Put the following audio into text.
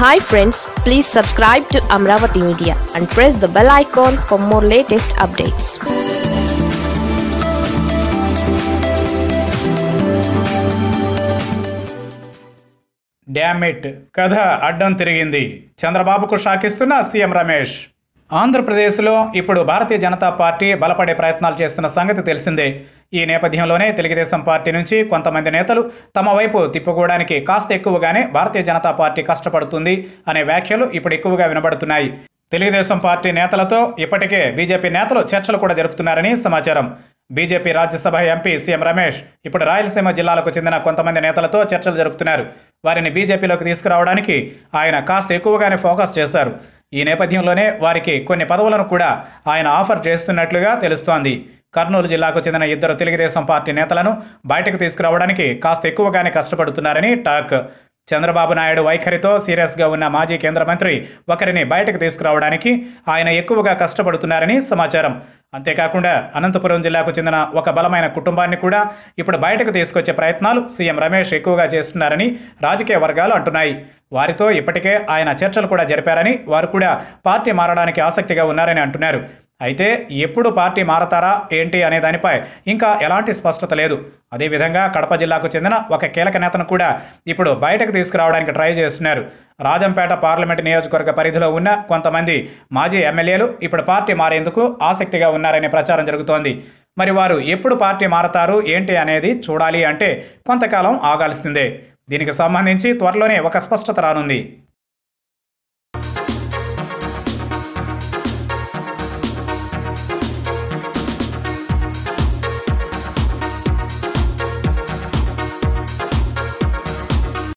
Hi friends, please subscribe to Amaravathi Media and press the bell icon for more latest updates. Damn it కథ అడ్డం తిరిగింది. చంద్రబాబుకు షాకిస్తున్న CM Ramesh. ఆంధ్రప్రదేశ్లో ఇప్పుడు Bharatiya Janata party బలపడే ప్రయత్నాలు చేస్తున్న సంగతి తెలిసిందే. ఈ నేపథ్యంలోనే తెలుగుదేశం పార్టీ నుంచి కొంతమంది నేతలు తమ వైపు తిప్పుకోవడానికి కాస్త ఎక్కువగానే భారతీయ జనతా పార్టీ కష్టపడుతుంది అనే వ్యాఖ్యలు ఇప్పుడు ఎక్కువగా వినబడుతున్నాయి. తెలుగుదేశం పార్టీ నేతలతో ఇప్పటికే బీజేపీ నేతలు చర్చలు కూడా జరుపుతున్నారని సమాచారం. BJP Rajya Sabha MP CM Ramesh ఇప్పుడు రాయలసీమ జిల్లాలకు చెందిన కొంతమంది నేతలతో చర్చలు జరుపుతున్నారు. వారిని బీజేపీలోకి తీసుకురావడానికి ఆయన కాస్త ఎక్కువగానే ఫోకస్ చేశారు. ఈ నేపథ్యంలోనే వారికి కొన్ని పదవులను కూడా ఆయన ఆఫర్ చేస్తున్నట్లుగా తెలుస్తోంది. కర్నూలు జిల్లాకు చెందిన ఇద్దరు తెలుగుదేశం పార్టీ నేతలను బయటకు తీసుకురావడానికి కాస్త ఎక్కువగానే కష్టపడుతున్నారని టాక్. చంద్రబాబు నాయుడు వైఖరితో సీరియస్గా ఉన్న మాజీ కేంద్ర మంత్రి ఒకరిని బయటకు తీసుకురావడానికి ఆయన ఎక్కువగా కష్టపడుతున్నారని సమాచారం. అంతేకాకుండా అనంతపురం జిల్లాకు చెందిన ఒక బలమైన కుటుంబాన్ని కూడా ఇప్పుడు బయటకు తీసుకొచ్చే ప్రయత్నాలు సీఎం రమేష్ ఎక్కువగా చేస్తున్నారని రాజకీయ వర్గాలు అంటున్నాయి. వారితో ఇప్పటికే ఆయన చర్చలు కూడా జరిపారని, వారు కూడా పార్టీ మారడానికి ఆసక్తిగా ఉన్నారని అంటున్నారు. అయితే ఎప్పుడు పార్టీ మారతారా ఏంటి అనే దానిపై ఇంకా ఎలాంటి స్పష్టత లేదు. అదేవిధంగా కడప జిల్లాకు చెందిన ఒక కీలక నేతను కూడా ఇప్పుడు బయటకు తీసుకురావడానికి ట్రై చేస్తున్నారు. రాజంపేట పార్లమెంటు నియోజకవర్గ పరిధిలో ఉన్న కొంతమంది మాజీ ఎమ్మెల్యేలు ఇప్పుడు పార్టీ మారేందుకు ఆసక్తిగా ఉన్నారనే ప్రచారం జరుగుతోంది. మరి వారు ఎప్పుడు పార్టీ మారతారు ఏంటి అనేది చూడాలి అంటే కొంతకాలం ఆగాల్సిందే. దీనికి సంబంధించి త్వరలోనే ఒక స్పష్టత రానుంది.